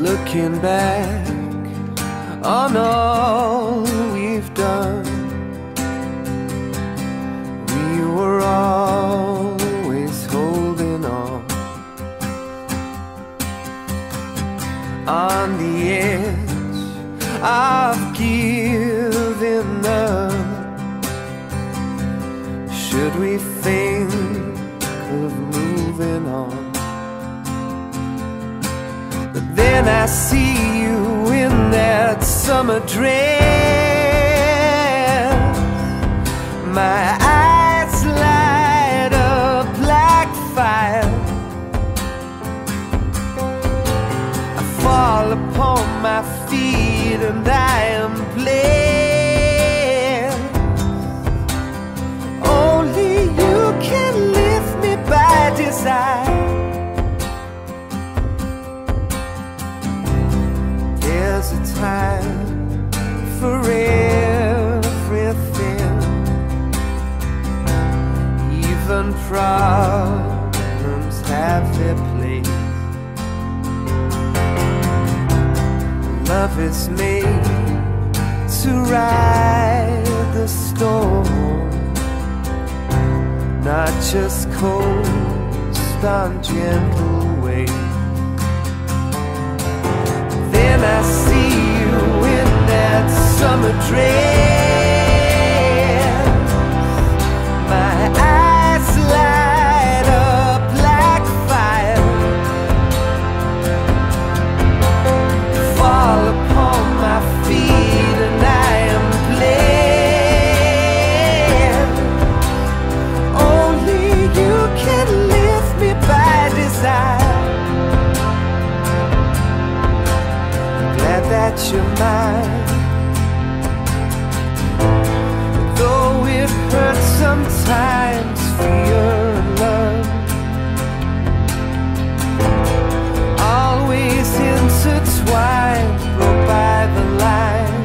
looking back on all we've done, we were always holding on the edge of giving up. Should we think of moving on? But then I see you in that summer dress, my eyes light up like fire. I fall upon my feet and I am blessed. Only you can lift me by desire. There's a time for everything, even problems have their place. Love is made to ride the storm, not just coast on gentle waves. Then I see you in that summer dress, my eyes light up like fire. Fall upon my feet and I am blessed. Only you can lift me by desire. Glad that you're mine, though it hurts sometimes for your love. Always intertwined, broke by the line.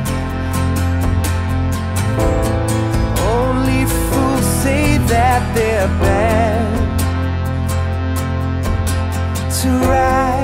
Only fools say that they're bad to ride